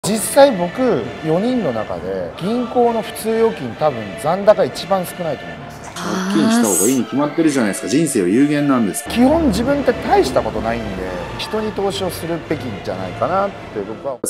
実際僕4人の中で銀行の普通預金多分残高一番少ないと思います。 借金した方がいいに決まってるじゃないですか。人生は有限なんです。 基本自分って大したことないんで人に投資をするべきんじゃないかなって僕は。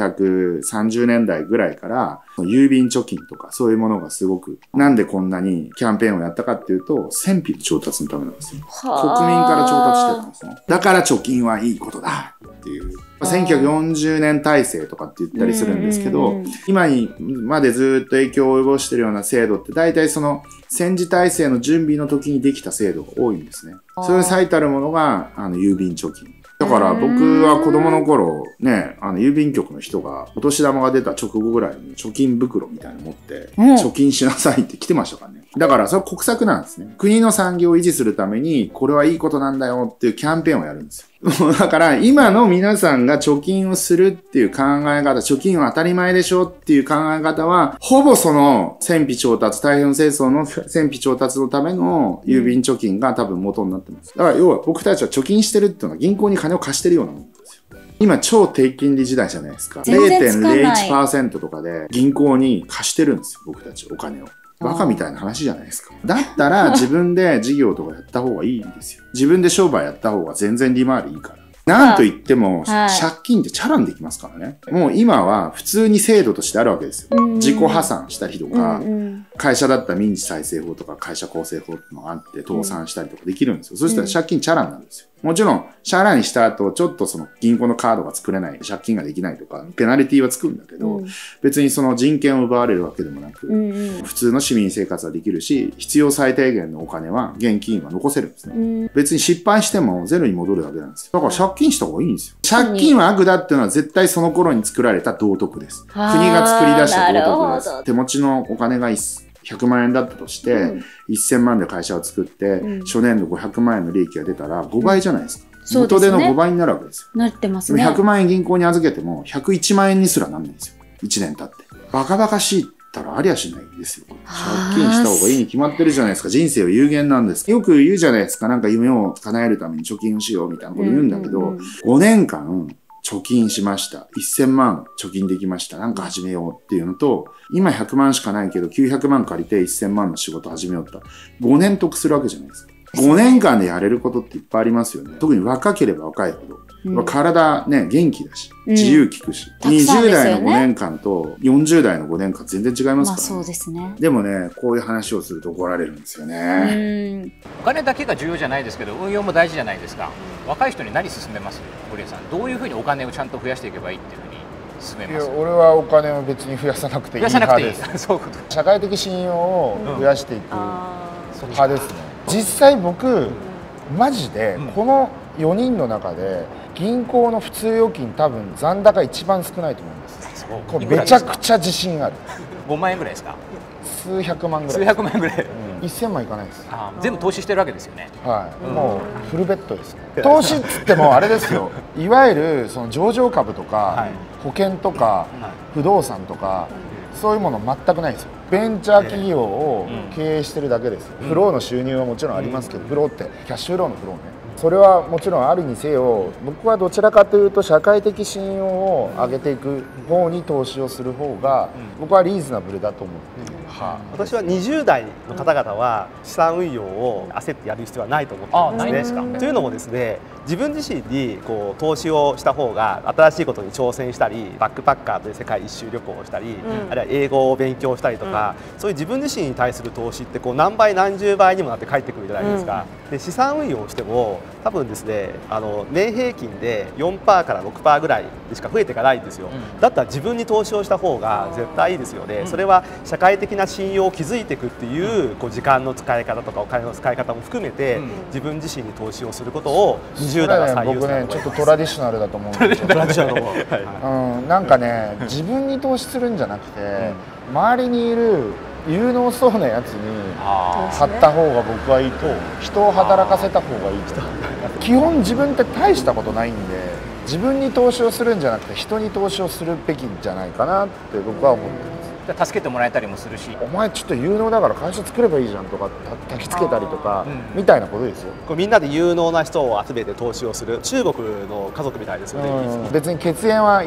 1930年代ぐらいから郵便貯金とかそういうものがすごく、なんでこんなにキャンペーンをやったかっていうと戦費の調達のためなんですよ。国民から調達してたんですね。だから貯金はいいことだっていう。1940年体制とかって言ったりするんですけど、今にまでずっと影響を及ぼしてるような制度って大体その戦時体制の準備の時にできた制度が多いんですね。それに最たるものが郵便貯金。だから僕は子供の頃ね、郵便局の人がお年玉が出た直後ぐらいに貯金袋みたいなの持って貯金しなさいって来てましたからね。だからそれは国策なんですね。国の産業を維持するためにこれはいいことなんだよっていうキャンペーンをやるんですよ。だから今の皆さんが貯金をするっていう考え方、貯金は当たり前でしょっていう考え方は、ほぼその戦費調達、太平洋戦争の戦費調達のための郵便貯金が多分元になってます。だから要は僕たちは貯金してるっていうのは銀行に金を貸してるようなもんなんですよ。今超低金利時代じゃないですか。0.01% とかで銀行に貸してるんですよ、僕たちお金を。バカみたいな話じゃないですか。だったら自分で事業とかやった方がいいんですよ。自分で商売やった方が全然利回りいいから。なんと言っても、借金ってチャランできますからね。もう今は普通に制度としてあるわけですよ。自己破産したりとか、会社だったら民事再生法とか会社構成法ってのがあって倒産したりとかできるんですよ。そしたら借金チャランなんですよ。もちろん、チャラにした後、ちょっとその銀行のカードが作れない、借金ができないとか、ペナルティはつくんだけど、別にその人権を奪われるわけでもなく、普通の市民生活はできるし、必要最低限のお金は、現金は残せるんですね。別に失敗してもゼロに戻るだけなんですよ。だから借金した方がいいんですよ。借金は悪だっていうのは絶対その頃に作られた道徳です。国が作り出した道徳です。手持ちのお金が100万円だったとして、1000万で会社を作って、初年度500万円の利益が出たら5倍じゃないですか。元手の5倍になるわけですよ。 なってますね。 100万円銀行に預けても101万円にすらなんないんですよ。1年経って。バカバカしいったらありゃしないですよ。借金した方がいいに決まってるじゃないですか。人生は有限なんです。よく言うじゃないですか。なんか夢を叶えるために貯金をしようみたいなこと言うんだけど、5年間、貯金しました。1000万貯金できました。なんか始めようっていうのと、今100万しかないけど900万借りて1000万の仕事始めようって。5年得するわけじゃないですか。5年間でやれることっていっぱいありますよね。特に若ければ若いほど。体ね、元気だし、自由利くし。20代の5年間と40代の5年間全然違いますからね。 そうですね。 でもね、こういう話をすると怒られるんですよね。 お金だけが重要じゃないですけど、運用も大事じゃないですか。若い人に何勧めます？堀江さん、どういうふうにお金をちゃんと増やしていけばいいっていうふうに勧めます？ いや、俺はお金を別に増やさなくていい派です。 そういうこと。 社会的信用を増やしていく派ですね。実際僕マジでこの4人の中で銀行の普通預金多分残高一番少ないと思います。これめちゃくちゃ自信ある。 5万円ぐらいですか？ 数百万ぐらい。 数百万円ぐらい。 1000万いかないです。 全部投資してるわけですよね。 はい。もうフルベッドですね。投資っつってもあれですよ。いわゆるその上場株とか保険とか不動産とかそういうもの全くないですよ。ベンチャー企業を経営してるだけですよ。フローの収入はもちろんありますけど、フローってキャッシュフローのフローね。それはもちろんあるにせよ、僕はどちらかというと社会的信用を上げていく方に投資をする方が僕はリーズナブルだと思っている。 私は20代の方々は資産運用を焦ってやる必要はないと思っているんですね。というのもですね、自分自身にこう投資をした方が新しいことに挑戦したり、バックパッカーという世界一周旅行をしたり、あるいは英語を勉強したりとか、そういう自分自身に対する投資ってこう何倍何十倍にもなって返ってくるじゃないですか。で資産運用をしても多分ですね、年平均で 4% から 6% ぐらいでしか増えていかないんですよ。だったら自分に投資をした方が絶対いいですよね。それは社会的な信用を築いていくっていうこう時間の使い方とかお金の使い方も含めて自分自身に投資をすることを20代は採用すると思います。僕ね、ちょっとトラディショナルだと思うんですよ。トラディショナルの方。なんかね、自分に投資するんじゃなくて、周りにいる有能そうなやつに買った方が僕はいいと。人を働かせた方がいいと。基本自分って大したことないんで、自分に投資をするんじゃなくて人に投資をするべきんじゃないかなって僕は思ってます。 助けてもらえたりもするし、 お前ちょっと有能だから会社作ればいいじゃんとか焚きつけたりとかみたいなことですよ。 みんなで有能な人を集めて投資をする中国の家族みたいですよね。 別に血縁はい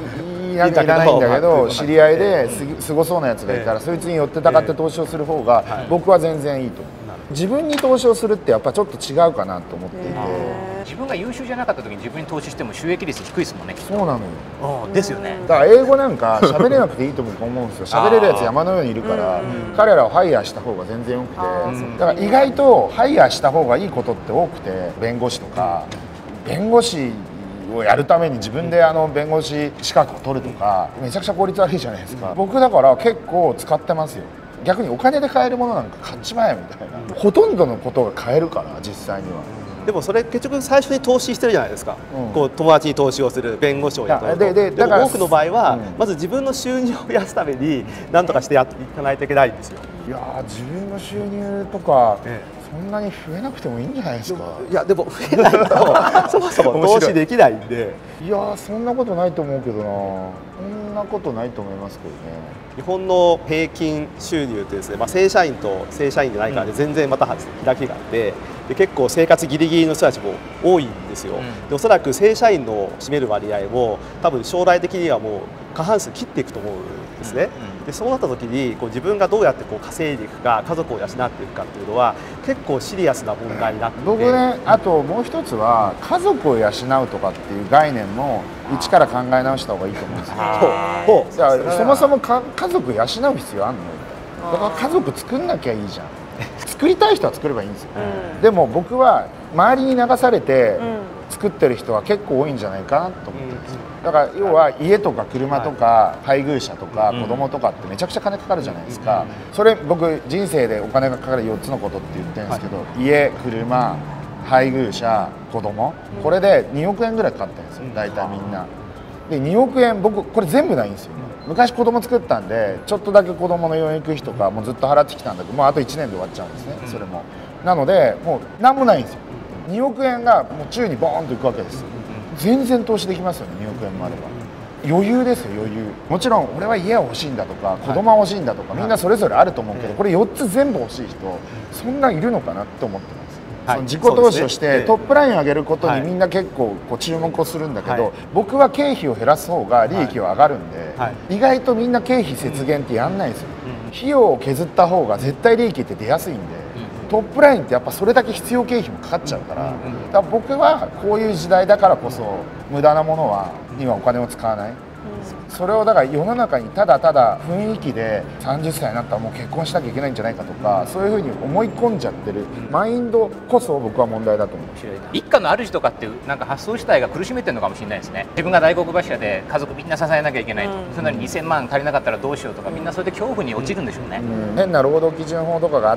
いらないんだけど、知り合いですごそうなやつがいたら、そいつに寄ってたかって投資をする方が僕は全然いいと思う。自分に投資をするってやっぱちょっと違うかなと思っていて、 自分が優秀じゃなかった時に自分に投資しても収益率低いですもんね。 そうなのよ。 ですよね。 だから英語なんか喋れなくていいと僕思うんですよ。喋れるやつ山のようにいるから、彼らをハイヤーした方が全然よくて、だから意外とハイヤーした方がいいことって多くて、弁護士とか弁護士をやるために自分で弁護士資格を取るとか、めちゃくちゃ効率悪いじゃないですか。僕だから結構使ってますよ。逆にお金で買えるものなんか買っちまえみたいな、ほとんどのことが買えるから実際には。 でもそれ結局最初に投資してるじゃないですか、こう友達に投資をする、弁護士を雇うと。でも多くの場合は、まず自分の収入を増やすために何とかしてやっていかないといけないんですよ。 いや自分の収入とか、そんなに増えなくてもいいんじゃないですか。 いやでも増えないとそもそも投資できないんで。 いやそんなことないと思うけどな。そんなことないと思いますけどね。 日本の平均収入ってですね、正社員と正社員でないからで全然また開きがあって、で結構生活ギリギリの人たちも多いんですよ。でおそらく正社員の占める割合も多分将来的にはもう過半数切っていくと思うんですね。でそうなった時に自分がどうやって稼いでいくか、家族を養っていくかっていうのは結構シリアスな問題になっていて、 僕ね、あともう一つは家族を養うとかっていう概念も一から考え直した方がいいと思うんですよ。だからそもそも家族養う必要あんの？だから家族作んなきゃいいじゃん。作りたい人は作ればいいんですよ。でも僕は周りに流されて作ってる人は結構多いんじゃないかなと思ってます。だから要は家とか車とか配偶者とか子供とかってめちゃくちゃ金かかるじゃないですか。それ僕人生でお金がかかる4つのことって言ってるんですけど、家、車、配偶者、子供、これで2億円ぐらいかかってるんですよ大体みんな。で2億円僕これ全部ないんですよ。昔子供作ったんでちょっとだけ子供の養育費とかもうずっと払ってきたんだけど、もうあと1年で終わっちゃうんですねそれも。なのでもう何もないんですよ。2億円がもう宙にボーンといくわけですよ。全然投資できますよね、2億円もあれば。余裕ですよ、余裕。もちろん俺は家は欲しいんだとか子供は欲しいんだとか、みんなそれぞれあると思うけど、これ4つ全部欲しい人そんないるのかなって思ってます。その自己投資をしてトップラインを上げることにみんな結構注目をするんだけど、僕は経費を減らす方が利益は上がるんで、意外とみんな経費節減ってやんないんですよ。費用を削った方が絶対利益って出やすいんで、トップラインってやっぱそれだけ必要経費もかかっちゃうから、だから僕はこういう時代だからこそ無駄なものは今お金を使わない。それをだから世の中にただただ雰囲気で30歳になったらもう結婚しなきゃいけないんじゃないかとか、そういうふうに思い込んじゃってるマインドこそ僕は問題だと思う。 一家の主とかっていうなんか発想自体が苦しめてるのかもしれないですね。自分が大黒柱で家族みんな支えなきゃいけない、そんなに2000万足りなかったらどうしようとか、みんなそれで恐怖に陥るんでしょうね。 変な労働基準法とかがあって、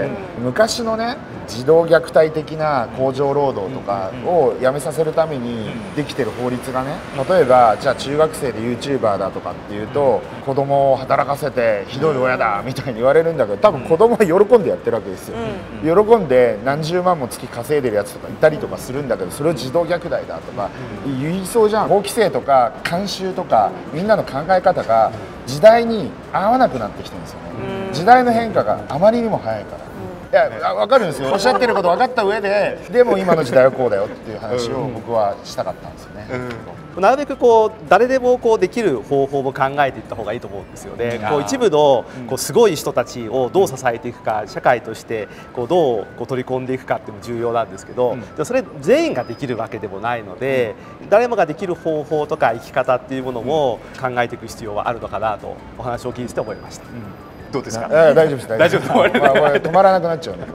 昔のね児童虐待的な工場労働とかをやめさせるためにできてる法律がね、例えばじゃあ中学生で YouTuber だとかっていうと子供を働かせてひどい親だみたいに言われるんだけど、多分子供は喜んでやってるわけですよ。喜んで何十万も月稼いでるやつとかいたりとかするんだけど、それを児童虐待だとか言いそうじゃん。法規制とか慣習とかみんなの考え方が時代に合わなくなってきてるんですよね。時代の変化があまりにも早いから。いや分かるんですよ、おっしゃってること分かった上で、でも今の時代はこうだよっていう話を僕はしたかったんですよね。 なるべく誰でもできる方法も考えていった方がいいと思うんですよね。一部のすごい人たちをどう支えていくか、社会としてどう取り込んでいくかっていうのも重要なんですけど、それ全員ができるわけでもないので、誰もができる方法とか生き方っていうものも考えていく必要はあるのかなとお話を聞いて思いました。 どうですか？ 大丈夫です、大丈夫です。止まらなくなっちゃうね。